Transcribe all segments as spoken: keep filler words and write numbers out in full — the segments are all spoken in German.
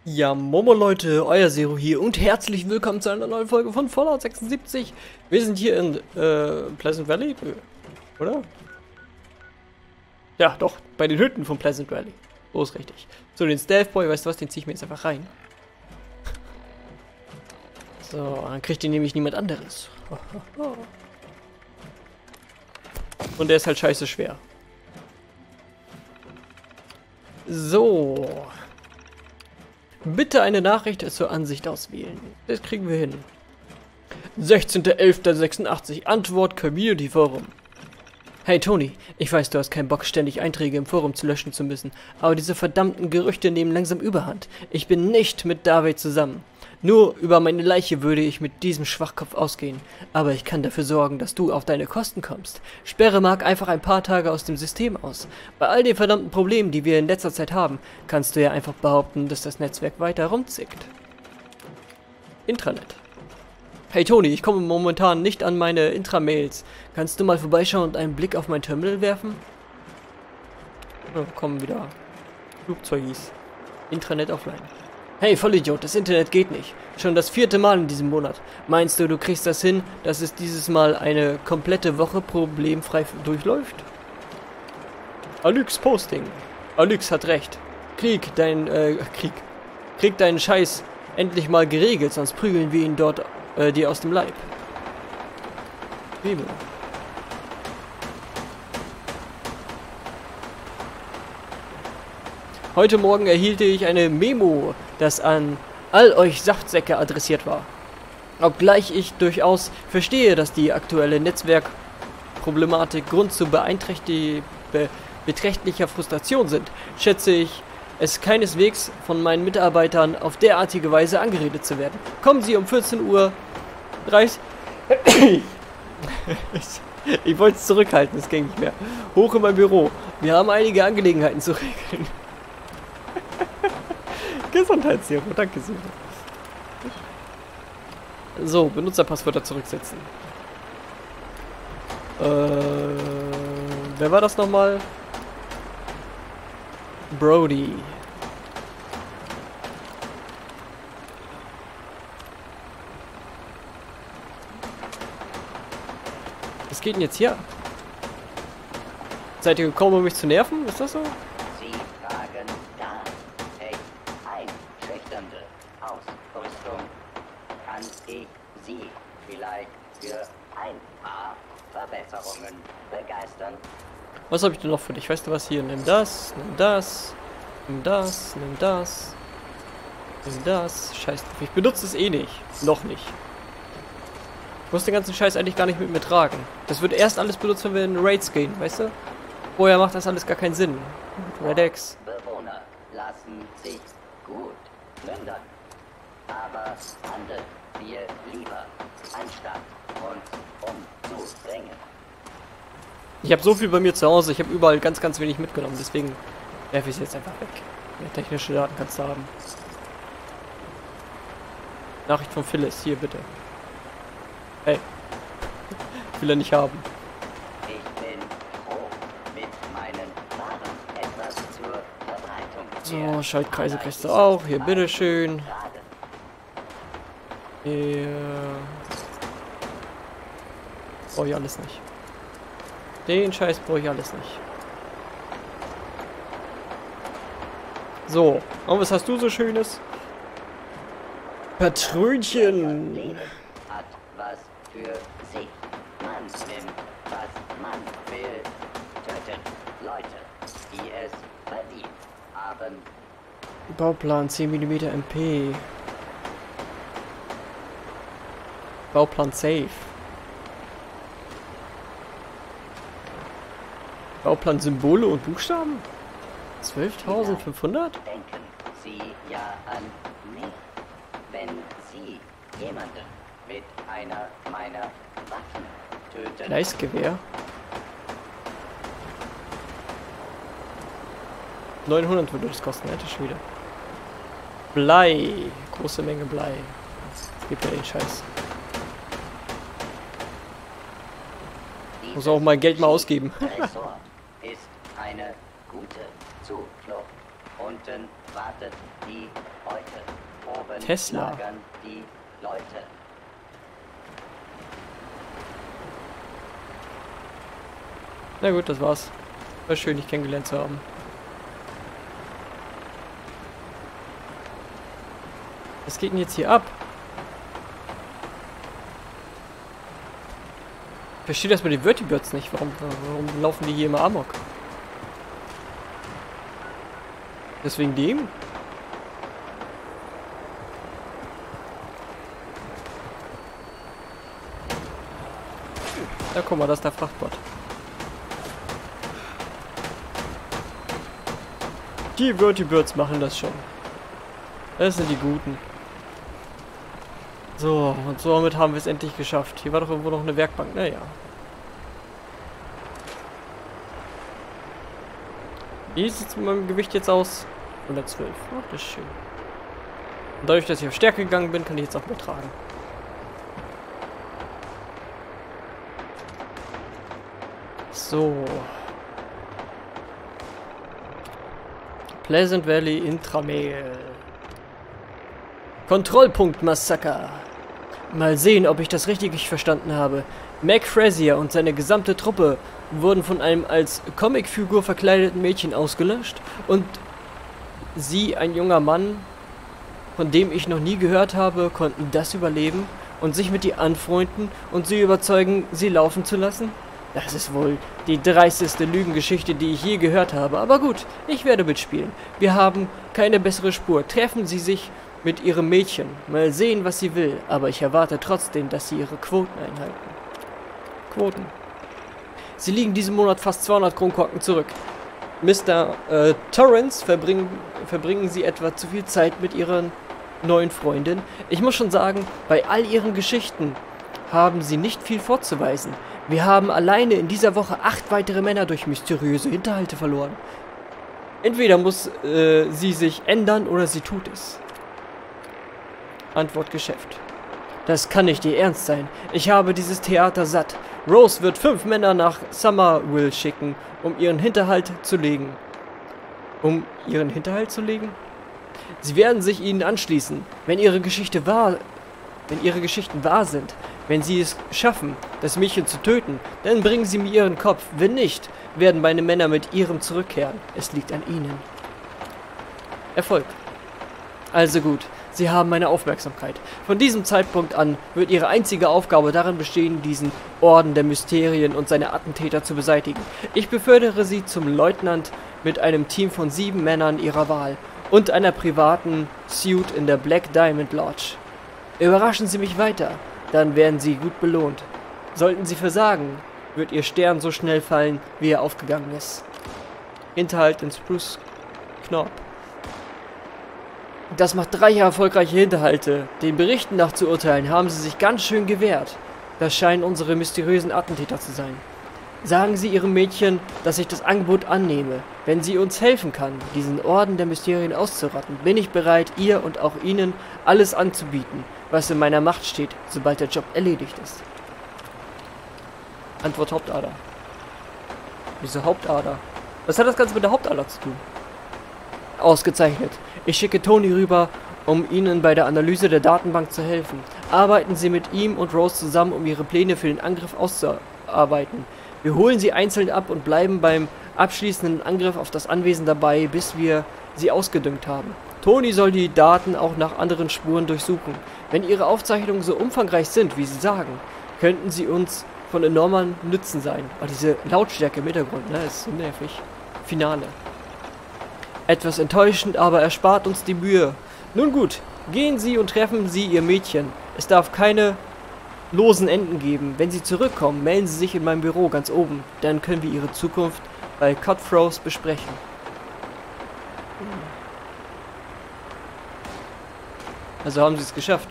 Ja, Momo Leute, euer Zero hier und herzlich willkommen zu einer neuen Folge von Fallout sechsundsiebzig. Wir sind hier in äh, Pleasant Valley, oder? Ja, doch, bei den Hütten von Pleasant Valley. So ist richtig. So, den Stealth Boy, weißt du was, den zieh ich mir jetzt einfach rein. So, dann kriegt den nämlich niemand anderes. Und der ist halt scheiße schwer. So. Bitte eine Nachricht zur Ansicht auswählen. Das kriegen wir hin. sechzehnter elfter sechsundachtzig. Antwort Community Forum. Hey Tony, ich weiß, du hast keinen Bock, ständig Einträge im Forum zu löschen zu müssen, aber diese verdammten Gerüchte nehmen langsam Überhand. Ich bin nicht mit David zusammen. Nur über meine Leiche würde ich mit diesem Schwachkopf ausgehen, aber ich kann dafür sorgen, dass du auf deine Kosten kommst. Sperre Mark einfach ein paar Tage aus dem System aus. Bei all den verdammten Problemen, die wir in letzter Zeit haben, kannst du ja einfach behaupten, dass das Netzwerk weiter rumzickt. Intranet. Hey Tony, ich komme momentan nicht an meine Intramails. Kannst du mal vorbeischauen und einen Blick auf mein Terminal werfen? Oh, kommen wieder Flugzeugis. Intranet offline. Hey Vollidiot, das Internet geht nicht. Schon das vierte Mal in diesem Monat. Meinst du, du kriegst das hin, dass es dieses Mal eine komplette Woche problemfrei durchläuft? Alyx Posting. Alyx hat recht. Krieg, dein, äh, Krieg. Krieg deinen Scheiß endlich mal geregelt, sonst prügeln wir ihn dort Äh, die aus dem Leib. Memo. Heute Morgen erhielt ich eine Memo, das an all euch Saftsäcke adressiert war. Obgleich ich durchaus verstehe, dass die aktuelle Netzwerkproblematik Grund zu beeinträchtig be beträchtlicher Frustration sind, schätze ich es keineswegs von meinen Mitarbeitern auf derartige Weise angeredet zu werden. Kommen Sie um vierzehn Uhr dreißig. Ich wollte es zurückhalten, es ging nicht mehr. Hoch in mein Büro. Wir haben einige Angelegenheiten zu regeln. Gesundheitszero, danke sehr. So, Benutzerpasswörter zurücksetzen. Äh, wer war das nochmal? Brody. Was geht denn jetzt hier? Seid ihr gekommen, um mich zu nerven? Ist das so? Sie tragen da echt einschüchternde Ausrüstung. Kann ich Sie vielleicht für ein paar Verbesserungen begeistern? Was habe ich denn noch für dich? Weißt du was hier? Nimm das, nimm das, nimm das, nimm das, nimm das. Scheiß drauf. Ich benutze es eh nicht. Noch nicht. Ich muss den ganzen Scheiß eigentlich gar nicht mit mir tragen. Das wird erst alles benutzt, wenn wir in Raids gehen, weißt du? Vorher macht das alles gar keinen Sinn. Redex. Bewohner lassen sich gut plündern. Aber handeln wir lieber, anstatt uns umzubringen. Ich habe so viel bei mir zu Hause, ich habe überall ganz, ganz wenig mitgenommen, deswegen werfe ich es jetzt einfach weg. Ja, technische Daten kannst du haben. Nachricht von Phyllis, hier bitte. Hey. Ich will er nicht haben. Ich bin froh, mit meinen Waren etwas zur Verbreitung. So, Schaltkreise kriegst du auch. Hier, bitteschön. Hier. Brauche ich alles nicht. Den Scheiß brauche ich alles nicht. So, und was hast du so Schönes? Patrönchen. Leben hat was für sich. Man nimmt, was man will. Töten Leute, die es verdient haben. Bauplan zehn Millimeter M P. Bauplan safe. Bauplan Symbole und Buchstaben? zwölftausendfünfhundert? Denken Sie ja an mich, wenn Sie jemanden mit einer meiner Waffen töten. Gleisgewehr. neunhundert würde das kosten, hätte ich wieder. Blei. Große Menge Blei. Gib mir den Scheiß. Muss auch mein Geld mal ausgeben. Tresor ist eine gute Zuflucht. Unten wartet die Beute. Tesla. lagern die Leute. Na gut, das war's. War schön, dich kennengelernt zu haben. Was geht denn jetzt hier ab? Ich verstehe das mit den Vertibirds nicht. Warum, warum laufen die hier immer amok? Deswegen dem? Ja, guck mal, das ist der Frachtbot. Die Vertibirds machen das schon. Das sind die Guten. So, und somit haben wir es endlich geschafft. Hier war doch irgendwo noch eine Werkbank. Naja. Wie sieht es mit meinem Gewicht jetzt aus? hundertzwölf. Oh, das ist schön. Und dadurch, dass ich auf Stärke gegangen bin, kann ich jetzt auch mehr tragen. So. Pleasant Valley Intramail. Kontrollpunkt Massaker. Mal sehen, ob ich das richtig verstanden habe. Mac Frazier und seine gesamte Truppe wurden von einem als Comicfigur verkleideten Mädchen ausgelöscht und sie, ein junger Mann, von dem ich noch nie gehört habe, konnten das überleben und sich mit ihr anfreunden und sie überzeugen, sie laufen zu lassen? Das ist wohl die dreisteste Lügengeschichte, die ich je gehört habe. Aber gut, ich werde mitspielen. Wir haben keine bessere Spur. Treffen Sie sich mit Ihrem Mädchen. Mal sehen, was sie will. Aber ich erwarte trotzdem, dass Sie Ihre Quoten einhalten. Quoten. Sie liegen diesen Monat fast zweihundert Kronkorken zurück. Mister Äh, Torrance verbringen, verbringen Sie etwa zu viel Zeit mit Ihren neuen Freundin. Ich muss schon sagen, bei all Ihren Geschichten haben Sie nicht viel vorzuweisen. Wir haben alleine in dieser Woche acht weitere Männer durch mysteriöse Hinterhalte verloren. Entweder muss äh, sie sich ändern oder sie tut es. Antwort Geschäft. Das kann nicht Ihr Ernst sein. Ich habe dieses Theater satt. Rose wird fünf Männer nach Summerville schicken, um ihren Hinterhalt zu legen. Um ihren Hinterhalt zu legen? Sie werden sich ihnen anschließen, wenn ihre Geschichte wahr, wenn ihre Geschichten wahr sind. Wenn sie es schaffen, das Mädchen zu töten, dann bringen sie mir ihren Kopf. Wenn nicht, werden meine Männer mit ihrem zurückkehren. Es liegt an ihnen. Erfolg. Also gut, sie haben meine Aufmerksamkeit. Von diesem Zeitpunkt an wird ihre einzige Aufgabe darin bestehen, diesen Orden der Mysterien und seine Attentäter zu beseitigen. Ich befördere sie zum Leutnant mit einem Team von sieben Männern ihrer Wahl und einer privaten Suite in der Black Diamond Lodge. Überraschen Sie mich weiter. Dann werden Sie gut belohnt. Sollten Sie versagen, wird Ihr Stern so schnell fallen, wie er aufgegangen ist. Hinterhalt in Spruce Knob. Das macht drei erfolgreiche Hinterhalte. Den Berichten nach zu urteilen, haben Sie sich ganz schön gewehrt. Das scheinen unsere mysteriösen Attentäter zu sein. Sagen Sie Ihrem Mädchen, dass ich das Angebot annehme. Wenn sie uns helfen kann, diesen Orden der Mysterien auszurotten, bin ich bereit, ihr und auch Ihnen alles anzubieten, was in meiner Macht steht, sobald der Job erledigt ist. Antwort Hauptader. Wieso Hauptader? Was hat das Ganze mit der Hauptader zu tun? Ausgezeichnet. Ich schicke Tony rüber, um Ihnen bei der Analyse der Datenbank zu helfen. Arbeiten Sie mit ihm und Rose zusammen, um Ihre Pläne für den Angriff auszuarbeiten. Wir holen sie einzeln ab und bleiben beim abschließenden Angriff auf das Anwesen dabei, bis wir sie ausgedüngt haben. Tony soll die Daten auch nach anderen Spuren durchsuchen. Wenn Ihre Aufzeichnungen so umfangreich sind, wie Sie sagen, könnten sie uns von enormem Nutzen sein. Oh, diese Lautstärke im Hintergrund, ne, ist so nervig. Finale. Etwas enttäuschend, aber erspart uns die Mühe. Nun gut, gehen Sie und treffen Sie Ihr Mädchen. Es darf keine losen Enden geben. Wenn Sie zurückkommen, melden Sie sich in meinem Büro ganz oben. Dann können wir Ihre Zukunft bei Cutthroat besprechen. Also haben Sie es geschafft.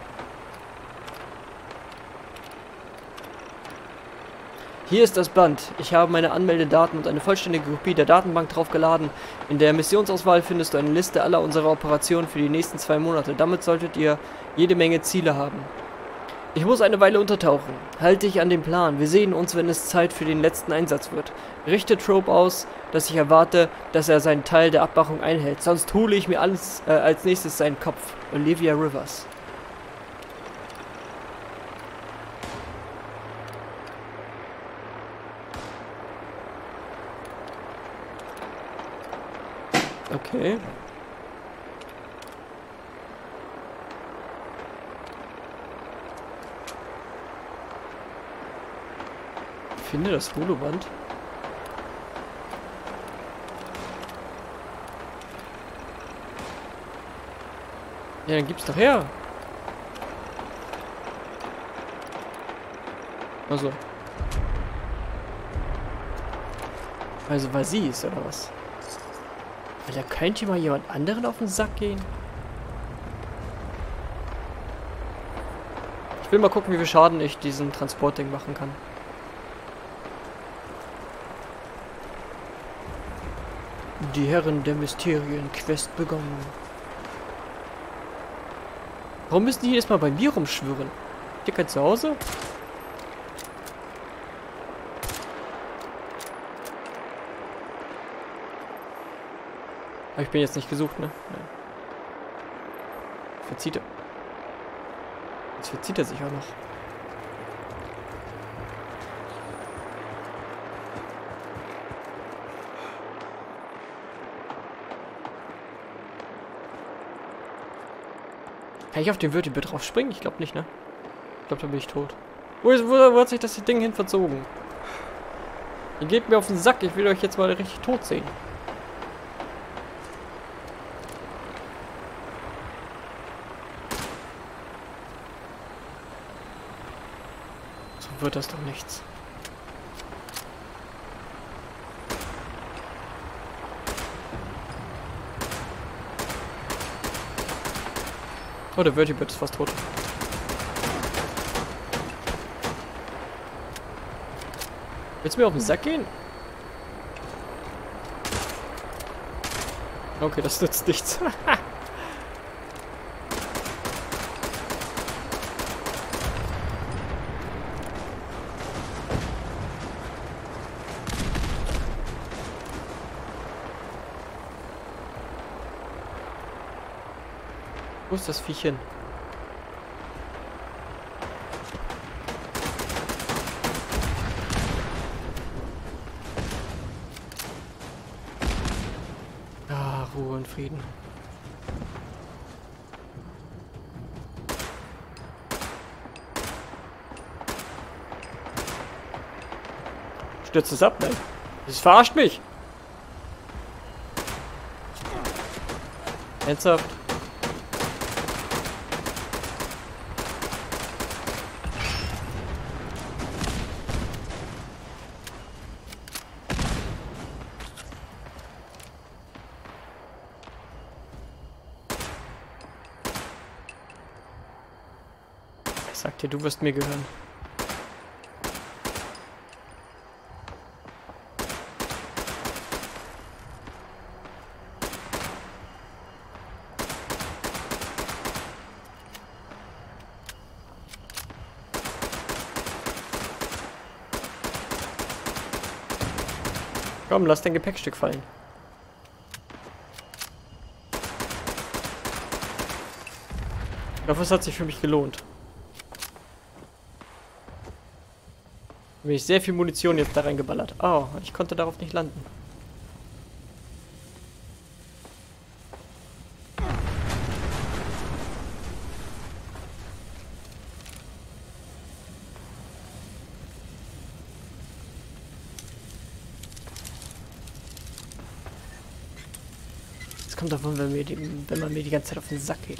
Hier ist das Band. Ich habe meine Anmeldedaten und eine vollständige Kopie der Datenbank draufgeladen. In der Missionsauswahl findest du eine Liste aller unserer Operationen für die nächsten zwei Monate. Damit solltet ihr jede Menge Ziele haben. Ich muss eine Weile untertauchen. Halte dich an den Plan. Wir sehen uns, wenn es Zeit für den letzten Einsatz wird. Richte Trope aus, dass ich erwarte, dass er seinen Teil der Abmachung einhält. Sonst hole ich mir alles äh, als nächstes seinen Kopf. Olivia Rivers. Okay. Finde das Holoband. Ja, dann gib's doch her. Also. Also, weil sie ist, oder was? Will da könnte mal jemand anderen auf den Sack gehen? Ich will mal gucken, wie viel Schaden ich diesen Transportding machen kann. Die Herren der Mysterien, Quest begonnen. Warum müssen die jedes Mal bei mir rumschwirren? Habt ihr kein Zuhause? Aber ich bin jetzt nicht gesucht, ne? Nein. Verzieht er. Jetzt verzieht er sich auch noch. Kann ich auf den Vertibird drauf springen? Ich glaube nicht, ne? Ich glaube, da bin ich tot. Wo, ist, wo, wo hat sich das Ding hin verzogen? Ihr geht mir auf den Sack. Ich will euch jetzt mal richtig tot sehen. So wird das doch nichts. Oh, der Vertibird ist fast tot. Willst du mir auf den Sack gehen? Okay, das nützt nichts. Wo ist das Viech hin? Ah, Ruhe und Frieden. Stürzt es ab, nein? Das verarscht mich! Ernsthaft? Ich sag dir, du wirst mir gehören. Komm, lass dein Gepäckstück fallen. Ich hoffe, es hat sich für mich gelohnt. Bin ich sehr viel Munition jetzt da reingeballert. Oh, ich konnte darauf nicht landen. Das kommt davon, wenn, mir die, wenn man mir die ganze Zeit auf den Sack geht.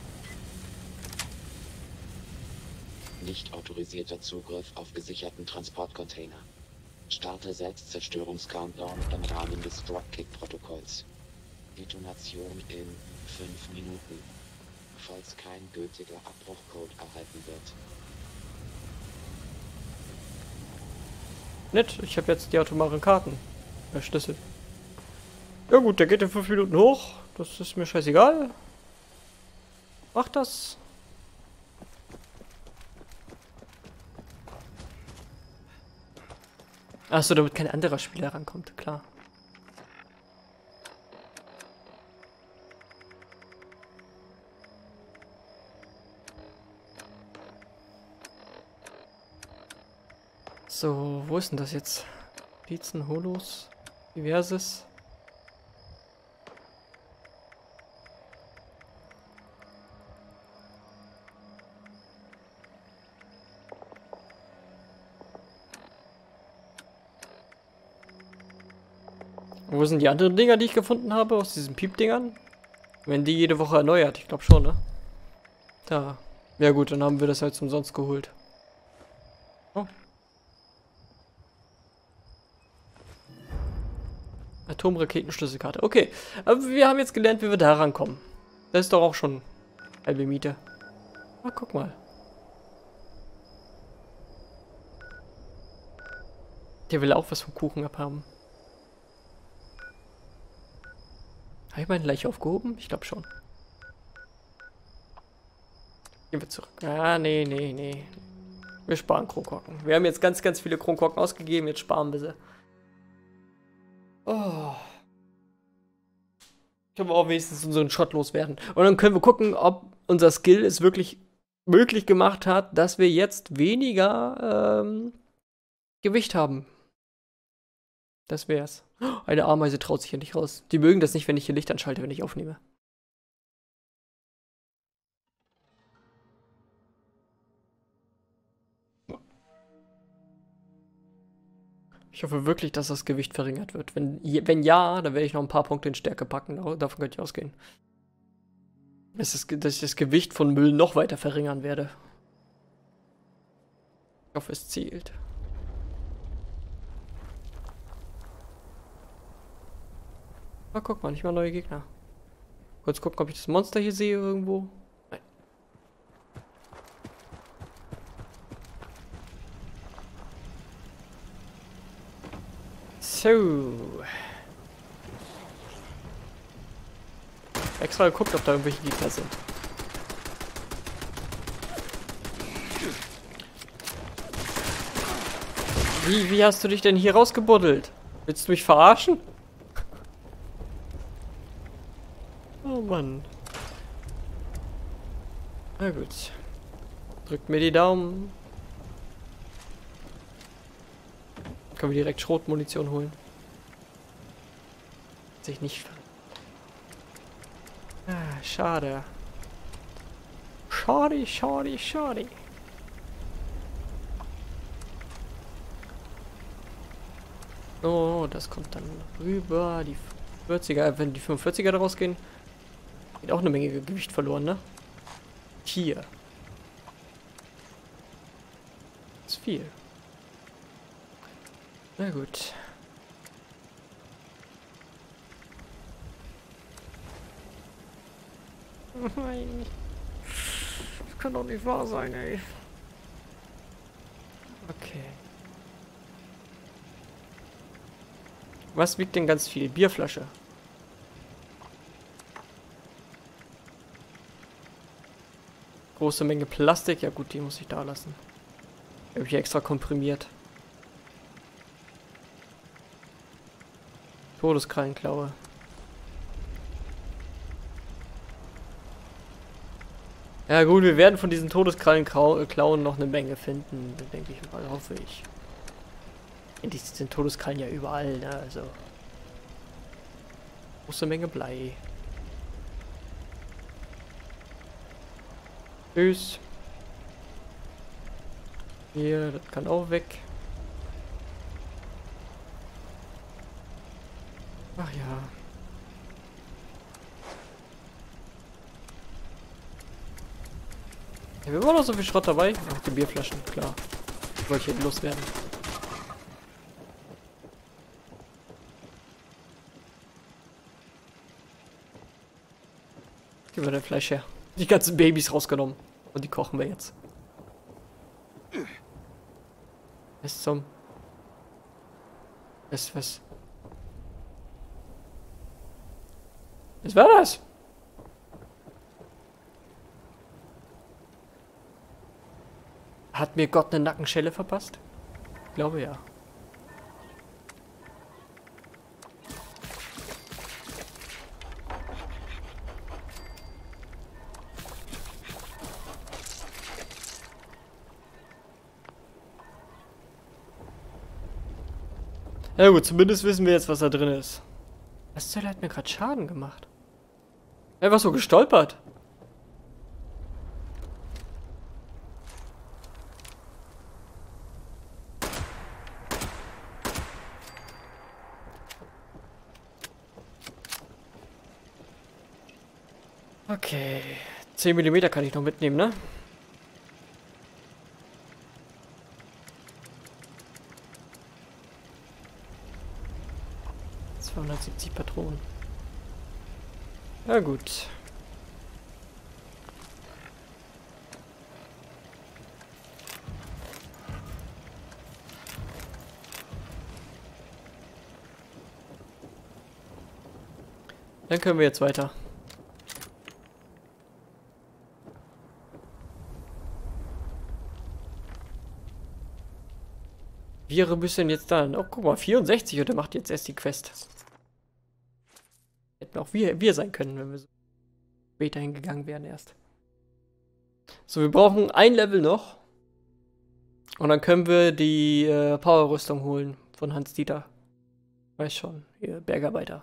Nicht autorisierter Zugriff auf gesicherten Transportcontainer. Starte Selbstzerstörungs-Countdown im Rahmen des Dropkick-Protokolls. Detonation in fünf Minuten. Falls kein gültiger Abbruchcode erhalten wird. Nett, ich habe jetzt die atomaren Karten. Der Schlüssel. Ja gut, der geht in fünf Minuten hoch. Das ist mir scheißegal. Mach das. Achso, damit kein anderer Spieler rankommt, klar. So, wo ist denn das jetzt? Notizen, Holos, diverses. Wo sind die anderen Dinger, die ich gefunden habe, aus diesen Piep-Dingern? Wenn die jede Woche erneuert, ich glaube schon, ne? Da. Ja gut, dann haben wir das halt umsonst geholt. Oh. Atomraketenschlüsselkarte. Okay, aber wir haben jetzt gelernt, wie wir da rankommen. Das ist doch auch schon halbe Miete. Na, guck mal. Der will auch was vom Kuchen abhaben. Habe ich meinen gleich aufgehoben? Ich glaube schon. Gehen wir zurück. Ah, nee, nee, nee. Wir sparen Kronkorken. Wir haben jetzt ganz, ganz viele Kronkorken ausgegeben. Jetzt sparen wir sie. Oh. Können wir auch wenigstens unseren Schrott loswerden. Und dann können wir gucken, ob unser Skill es wirklich möglich gemacht hat, dass wir jetzt weniger ähm, Gewicht haben. Das wär's. Eine Ameise traut sich ja nicht raus. Die mögen das nicht, wenn ich hier Licht anschalte, wenn ich aufnehme. Ich hoffe wirklich, dass das Gewicht verringert wird. Wenn, wenn ja, dann werde ich noch ein paar Punkte in Stärke packen. Davon könnte ich ausgehen. Dass, es, dass ich das Gewicht von Müll noch weiter verringern werde. Ich hoffe, es zielt. Ah, guck mal, nicht mal neue Gegner. Kurz gucken, ob ich das Monster hier sehe irgendwo. Nein. So. Extra geguckt, ob da irgendwelche Gegner sind. Wie, wie hast du dich denn hier rausgebuddelt? Willst du mich verarschen? Oh Mann. Na gut. Drückt mir die Daumen. Können wir direkt Schrotmunition holen. Sich nicht. Ah, schade. Schade, schade, schade. Oh, das kommt dann rüber. Die vierziger, wenn die fünfundvierziger daraus gehen, geht auch eine Menge Gewicht verloren, ne? Hier. Das ist viel. Na gut. Nein. Das kann doch nicht wahr sein, ey. Okay. Was wiegt denn ganz viel? Bierflasche. Große Menge Plastik. Ja gut, die muss ich da lassen. Habe ich extra komprimiert. Todeskrallenklaue. Ja gut, wir werden von diesen Todeskrallenklauen noch eine Menge finden, denke ich mal, hoffe ich. Endlich sind Todeskrallen ja überall, ne, also. Große Menge Blei. Tschüss. Hier, das kann auch weg. Ach ja. Ja, wir wollen noch so viel Schrott dabei. Ach, die Bierflaschen, klar. Wollte ich hier loswerden. Gib mir dein Fleisch her. Die ganzen Babys rausgenommen. Und die kochen wir jetzt. Bis zum... Was, was? Was war das? Hat mir Gott eine Nackenschelle verpasst? Ich glaube ja. Ja gut, zumindest wissen wir jetzt, was da drin ist. Was zur Hölle hat mir gerade Schaden gemacht? Einfach so gestolpert. Okay. zehn Millimeter kann ich noch mitnehmen, ne? zweihundertsiebzig Patronen. Ja gut. Dann können wir jetzt weiter. Wir müssen jetzt dann. Oh, guck mal, vierundsechzig und der macht jetzt erst die Quest. Hätten auch wir, wir sein können, wenn wir so später hingegangen wären erst. So, wir brauchen ein Level noch. Und dann können wir die äh, Power-Rüstung holen von Hans-Dieter. Weiß schon, hier, Bergarbeiter.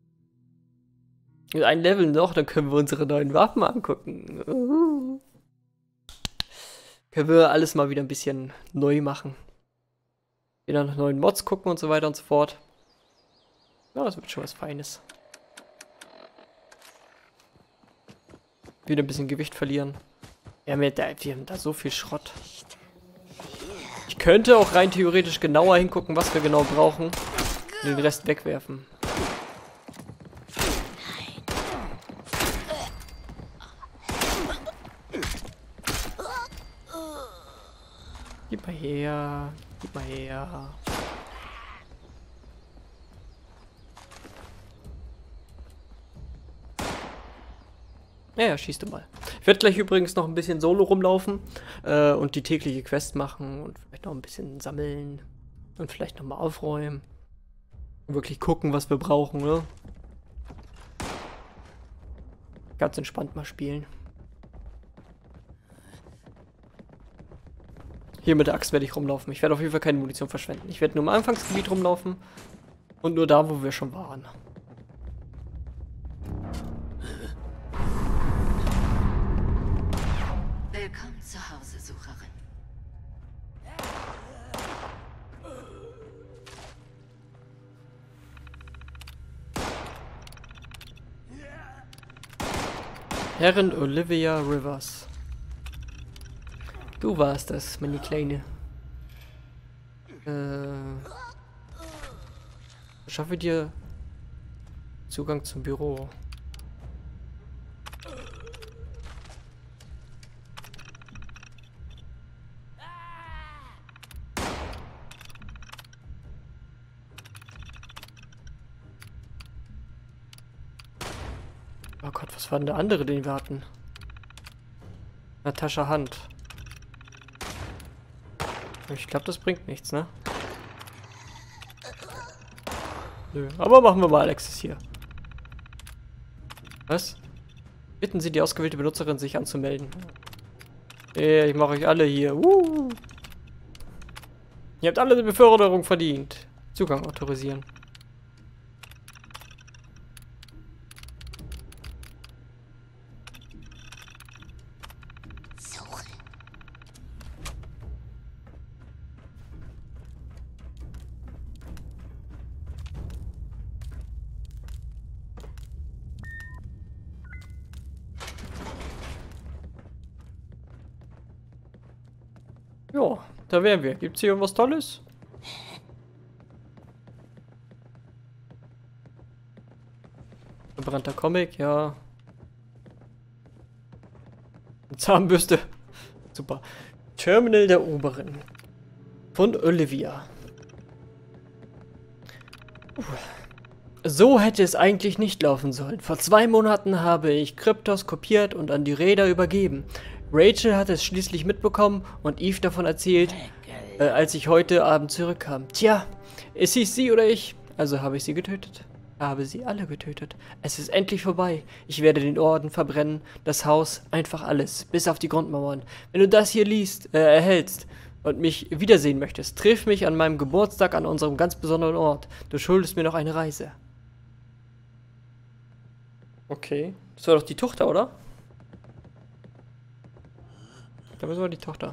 Ein Level noch, dann können wir unsere neuen Waffen angucken. Uh. Können wir alles mal wieder ein bisschen neu machen. Wieder nach neuen Mods gucken und so weiter und so fort. Ja, das wird schon was Feines. Wieder ein bisschen Gewicht verlieren. Wir haben, ja da, wir haben da so viel Schrott. Ich könnte auch rein theoretisch genauer hingucken, was wir genau brauchen. Und den Rest wegwerfen. Gib mal her. Gib mal her. Naja, schießt du mal. Ich werde gleich übrigens noch ein bisschen Solo rumlaufen äh, und die tägliche Quest machen und vielleicht noch ein bisschen sammeln und vielleicht noch mal aufräumen. Und wirklich gucken, was wir brauchen, ne? Ganz entspannt mal spielen. Hier mit der Axt werde ich rumlaufen. Ich werde auf jeden Fall keine Munition verschwenden. Ich werde nur im Anfangsgebiet rumlaufen und nur da, wo wir schon waren. Willkommen zu Hause, Sucherin. Herrin Olivia Rivers. Du warst das, meine Kleine. Äh. Schaffe dir Zugang zum Büro. Oh Gott, was war denn der andere, den wir hatten? Natascha Hand. Ich glaube, das bringt nichts, ne? Nö, aber machen wir mal Alexis hier. Was? Bitten Sie die ausgewählte Benutzerin, sich anzumelden. Ja, ich mache euch alle hier. Uh. Ihr habt alle eine Beförderung verdient. Zugang autorisieren. Ja, da wären wir. Gibt's hier irgendwas Tolles? Verbrannter Comic, ja. Eine Zahnbürste. Super. Terminal der Oberen. Von Olivia. Uh. So hätte es eigentlich nicht laufen sollen. Vor zwei Monaten habe ich Kryptos kopiert und an die Räder übergeben. Rachel hat es schließlich mitbekommen und Eve davon erzählt, äh, als ich heute Abend zurückkam. Tja, es hieß sie oder ich, also habe ich sie getötet. Habe sie alle getötet. Es ist endlich vorbei. Ich werde den Orden verbrennen, das Haus, einfach alles, bis auf die Grundmauern. Wenn du das hier liest, äh, erhältst, und mich wiedersehen möchtest, triff mich an meinem Geburtstag an unserem ganz besonderen Ort. Du schuldest mir noch eine Reise. Okay. Das war doch die Tochter, oder? Da müssen wir die Tochter.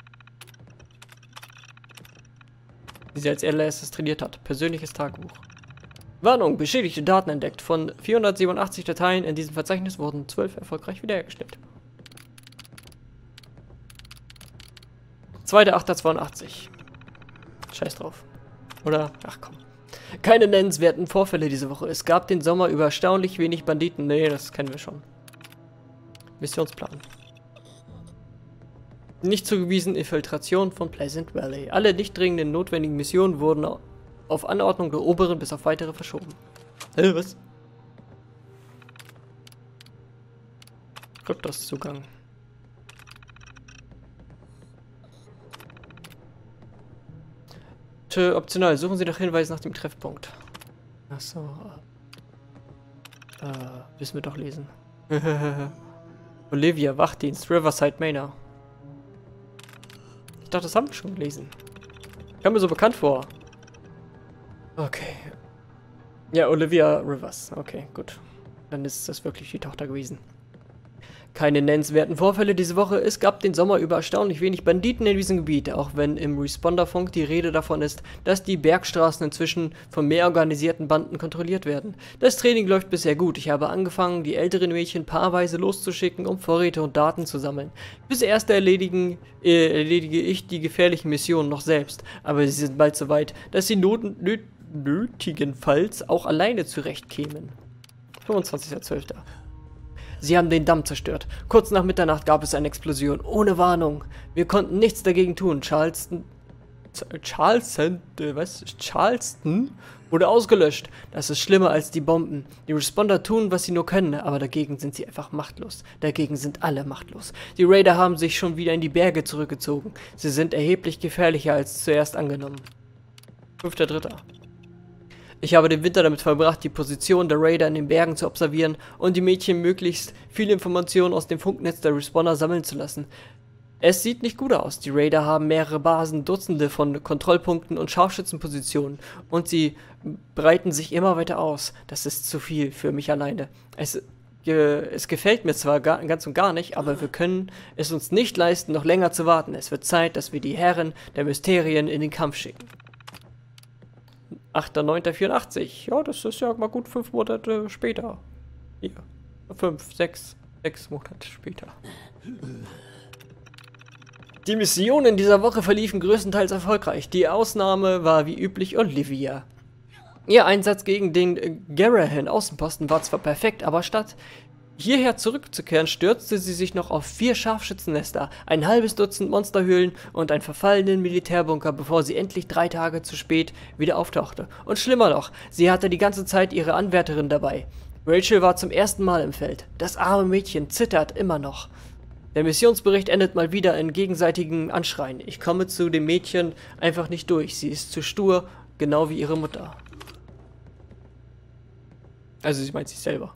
Die sie als allererstes trainiert hat. Persönliches Tagebuch. Warnung, beschädigte Daten entdeckt. Von vierhundertsiebenundachtzig Dateien in diesem Verzeichnis wurden zwölf erfolgreich wiederhergestellt. zweiter achter zweiundachtzig. Scheiß drauf. Oder? Ach komm. Keine nennenswerten Vorfälle diese Woche. Es gab den Sommer über erstaunlich wenig Banditen. Nee, das kennen wir schon. Missionsplan. Nicht zugewiesen Infiltration von Pleasant Valley. Alle nicht dringenden notwendigen Missionen wurden auf Anordnung der Oberen bis auf weitere verschoben. Hä, was? Kryptos-Zugang. Optional. Suchen Sie nach Hinweisen nach dem Treffpunkt. Achso. Äh, müssen wir doch lesen. Olivia, Wachdienst, Riverside Manor. Ich dachte, das haben wir schon gelesen. Kam mir so bekannt vor. Okay. Ja, Olivia Rivers. Okay, gut. Dann ist das wirklich die Tochter gewesen. Keine nennenswerten Vorfälle diese Woche. Es gab den Sommer über erstaunlich wenig Banditen in diesem Gebiet, auch wenn im Responderfunk die Rede davon ist, dass die Bergstraßen inzwischen von mehr organisierten Banden kontrolliert werden. Das Training läuft bisher gut. Ich habe angefangen, die älteren Mädchen paarweise loszuschicken, um Vorräte und Daten zu sammeln. Bis erst erledigen, äh, erledige ich die gefährlichen Missionen noch selbst, aber sie sind bald so weit, dass sie not nöt nötigenfalls auch alleine zurechtkämen. fünfundzwanzigster zwölfter Sie haben den Damm zerstört. Kurz nach Mitternacht gab es eine Explosion, ohne Warnung. Wir konnten nichts dagegen tun. Charleston... Charleston... Äh, was? Charleston wurde ausgelöscht. Das ist schlimmer als die Bomben. Die Responder tun, was sie nur können, aber dagegen sind sie einfach machtlos. Dagegen sind alle machtlos. Die Raider haben sich schon wieder in die Berge zurückgezogen. Sie sind erheblich gefährlicher als zuerst angenommen. fünfter dritter Ich habe den Winter damit verbracht, die Position der Raider in den Bergen zu observieren und die Mädchen möglichst viele Informationen aus dem Funknetz der Responder sammeln zu lassen. Es sieht nicht gut aus. Die Raider haben mehrere Basen, Dutzende von Kontrollpunkten und Scharfschützenpositionen und sie breiten sich immer weiter aus. Das ist zu viel für mich alleine. Es, äh, es gefällt mir zwar gar, ganz und gar nicht, aber wir können es uns nicht leisten, noch länger zu warten. Es wird Zeit, dass wir die Herren der Mysterien in den Kampf schicken. achter neunter vierundachtzig. Ja, das ist ja mal gut fünf Monate später. Hier. Fünf, sechs, sechs Monate später. Die Missionen dieser Woche verliefen größtenteils erfolgreich. Die Ausnahme war wie üblich Olivia. Ihr Einsatz gegen den äh, Garahan-Außenposten war zwar perfekt, aber statt hierher zurückzukehren, stürzte sie sich noch auf vier Scharfschützennester, ein halbes Dutzend Monsterhöhlen und einen verfallenen Militärbunker, bevor sie endlich drei Tage zu spät wieder auftauchte. Und schlimmer noch, sie hatte die ganze Zeit ihre Anwärterin dabei. Rachel war zum ersten Mal im Feld. Das arme Mädchen zittert immer noch. Der Missionsbericht endet mal wieder in gegenseitigen Anschreien. Ich komme zu dem Mädchen einfach nicht durch. Sie ist zu stur, genau wie ihre Mutter. Also sie meint sich selber.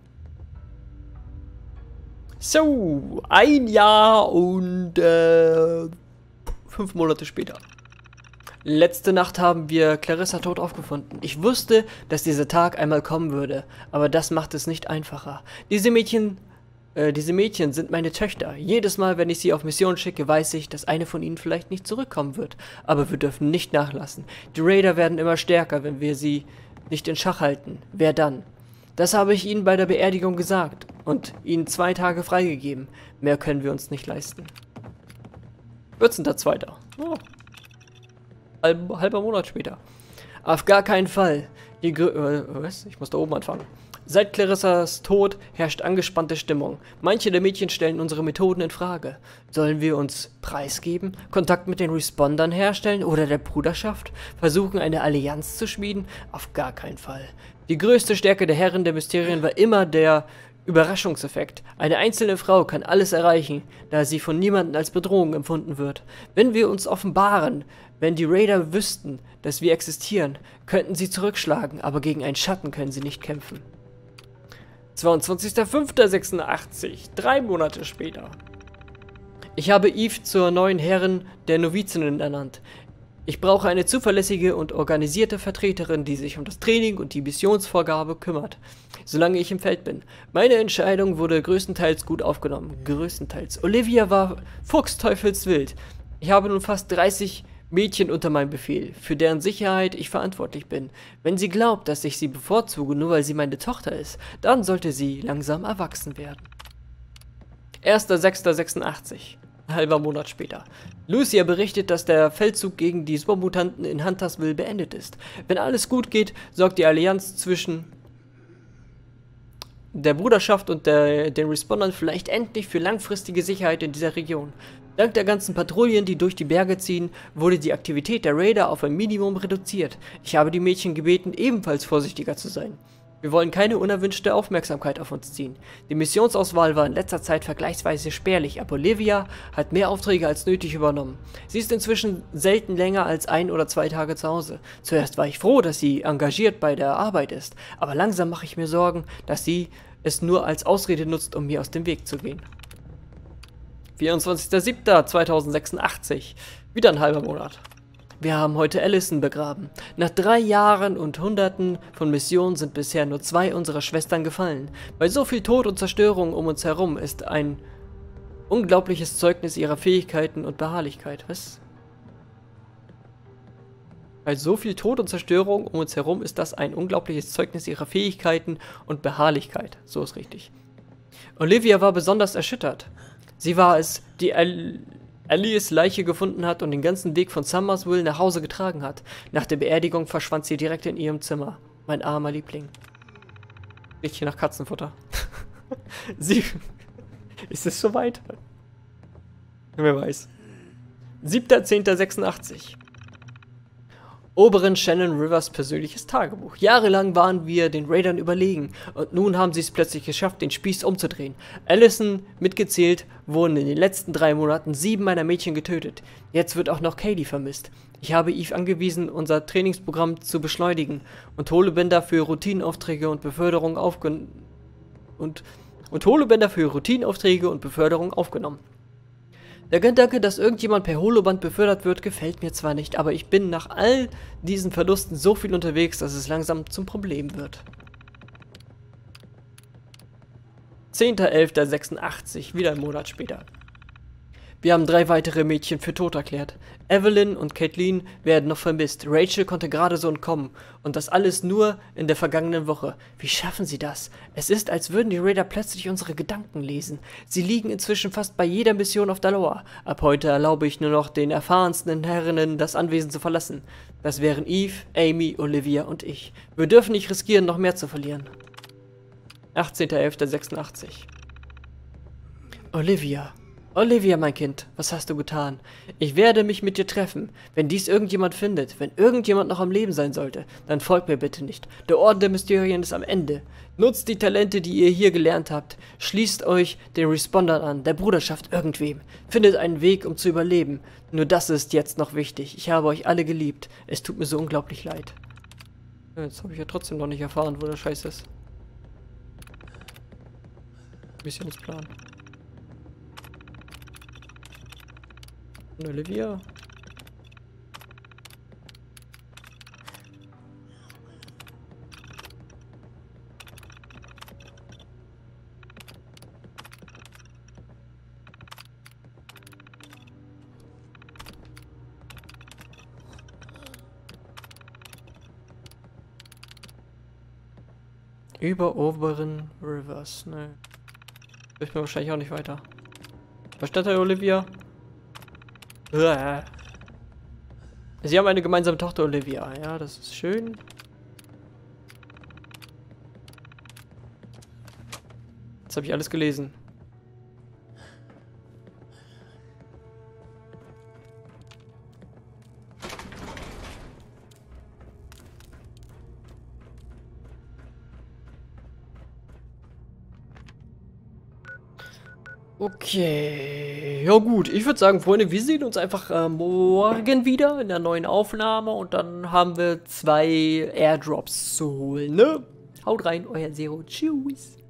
So, ein Jahr und äh, fünf Monate später. Letzte Nacht haben wir Clarissa tot aufgefunden. Ich wusste, dass dieser Tag einmal kommen würde, aber das macht es nicht einfacher. Diese Mädchen, äh, diese Mädchen sind meine Töchter. Jedes Mal, wenn ich sie auf Mission schicke, weiß ich, dass eine von ihnen vielleicht nicht zurückkommen wird. Aber wir dürfen nicht nachlassen. Die Raider werden immer stärker, wenn wir sie nicht in Schach halten. Wer dann? Das habe ich ihnen bei der Beerdigung gesagt und ihnen zwei Tage freigegeben. Mehr können wir uns nicht leisten. vierzehnter zweiter Oh. Halb, halber Monat später. Auf gar keinen Fall. Die Grö äh, was? Ich muss da oben anfangen. Seit Clarissas Tod herrscht angespannte Stimmung. Manche der Mädchen stellen unsere Methoden in Frage. Sollen wir uns preisgeben, Kontakt mit den Respondern herstellen oder der Bruderschaft? Versuchen, eine Allianz zu schmieden? Auf gar keinen Fall. Die größte Stärke der Herren der Mysterien war immer der Überraschungseffekt. Eine einzelne Frau kann alles erreichen, da sie von niemandem als Bedrohung empfunden wird. Wenn wir uns offenbaren, wenn die Raider wüssten, dass wir existieren, könnten sie zurückschlagen, aber gegen einen Schatten können sie nicht kämpfen. zweiundzwanzigster fünfter sechsundachtzig, drei Monate später. Ich habe Eve zur neuen Herrin der Novizinnen ernannt. Ich brauche eine zuverlässige und organisierte Vertreterin, die sich um das Training und die Missionsvorgabe kümmert, solange ich im Feld bin. Meine Entscheidung wurde größtenteils gut aufgenommen. Größtenteils. Olivia war fuchsteufelswild. Ich habe nun fast dreißig Mädchen unter meinem Befehl, für deren Sicherheit ich verantwortlich bin. Wenn sie glaubt, dass ich sie bevorzuge, nur weil sie meine Tochter ist, dann sollte sie langsam erwachsen werden. erster sechster sechsundachtzig. Ein halber Monat später. Lucia berichtet, dass der Feldzug gegen die Supermutanten in Huntersville beendet ist. Wenn alles gut geht, sorgt die Allianz zwischen der Bruderschaft und der, den Respondern vielleicht endlich für langfristige Sicherheit in dieser Region. Dank der ganzen Patrouillen, die durch die Berge ziehen, wurde die Aktivität der Raider auf ein Minimum reduziert. Ich habe die Mädchen gebeten, ebenfalls vorsichtiger zu sein. Wir wollen keine unerwünschte Aufmerksamkeit auf uns ziehen. Die Missionsauswahl war in letzter Zeit vergleichsweise spärlich, aber Olivia hat mehr Aufträge als nötig übernommen. Sie ist inzwischen selten länger als ein oder zwei Tage zu Hause. Zuerst war ich froh, dass sie engagiert bei der Arbeit ist, aber langsam mache ich mir Sorgen, dass sie es nur als Ausrede nutzt, um mir aus dem Weg zu gehen. vierundzwanzigster siebter zweitausendsechsundachtzig. Wieder ein halber Monat. Wir haben heute Allison begraben. Nach drei Jahren und Hunderten von Missionen sind bisher nur zwei unserer Schwestern gefallen. Bei so viel Tod und Zerstörung um uns herum ist ein unglaubliches Zeugnis ihrer Fähigkeiten und Beharrlichkeit. Was? Bei so viel Tod und Zerstörung um uns herum ist das ein unglaubliches Zeugnis ihrer Fähigkeiten und Beharrlichkeit. So ist richtig. Olivia war besonders erschüttert. Sie war es, die Al Alice Leiche gefunden hat und den ganzen Weg von Summersville nach Hause getragen hat. Nach der Beerdigung verschwand sie direkt in ihrem Zimmer. Mein armer Liebling. Riecht hier nach Katzenfutter. Sie... Ist es soweit? Wer weiß. siebter zehnter sechsundachtzig. Oberin Shannon Rivers persönliches Tagebuch. Jahrelang waren wir den Raidern überlegen und nun haben sie es plötzlich geschafft, den Spieß umzudrehen. Allison mitgezählt wurden in den letzten drei Monaten sieben meiner Mädchen getötet. Jetzt wird auch noch Kaylee vermisst. Ich habe Eve angewiesen, unser Trainingsprogramm zu beschleunigen und Holobänder für Routineaufträge und Beförderung aufgen und, und Holobänder für Routineaufträge und Beförderung aufgenommen. Der Gedanke, dass irgendjemand per Holoband befördert wird, gefällt mir zwar nicht, aber ich bin nach all diesen Verlusten so viel unterwegs, dass es langsam zum Problem wird. zehnter elfter sechsundachtzig, wieder einen Monat später. Wir haben drei weitere Mädchen für tot erklärt. Evelyn und Caitlin werden noch vermisst. Rachel konnte gerade so entkommen. Und das alles nur in der vergangenen Woche. Wie schaffen sie das? Es ist, als würden die Raider plötzlich unsere Gedanken lesen. Sie liegen inzwischen fast bei jeder Mission auf Daloa. Ab heute erlaube ich nur noch den erfahrensten Herrinnen, das Anwesen zu verlassen. Das wären Eve, Amy, Olivia und ich. Wir dürfen nicht riskieren, noch mehr zu verlieren. achtzehnter elfter sechsundachtzig. Olivia. Olivia, mein Kind, was hast du getan? Ich werde mich mit dir treffen. Wenn dies irgendjemand findet, wenn irgendjemand noch am Leben sein sollte, dann folgt mir bitte nicht. Der Orden der Mysterien ist am Ende. Nutzt die Talente, die ihr hier gelernt habt. Schließt euch den Respondern an, der Bruderschaft, irgendwem. Findet einen Weg, um zu überleben. Nur das ist jetzt noch wichtig. Ich habe euch alle geliebt. Es tut mir so unglaublich leid. Ja, jetzt habe ich ja trotzdem noch nicht erfahren, wo der Scheiß ist. Missionsplan. Und Olivia. Über oberen Rivers, ne. Hilft mir wahrscheinlich auch nicht weiter. Versteht ihr, Olivia? Sie haben eine gemeinsame Tochter, Olivia. Ja, das ist schön. Jetzt habe ich alles gelesen. Okay, ja gut, ich würde sagen, Freunde, wir sehen uns einfach äh, morgen wieder in der neuen Aufnahme und dann haben wir zwei Airdrops zu holen, ne? Haut rein, euer Zero, tschüss.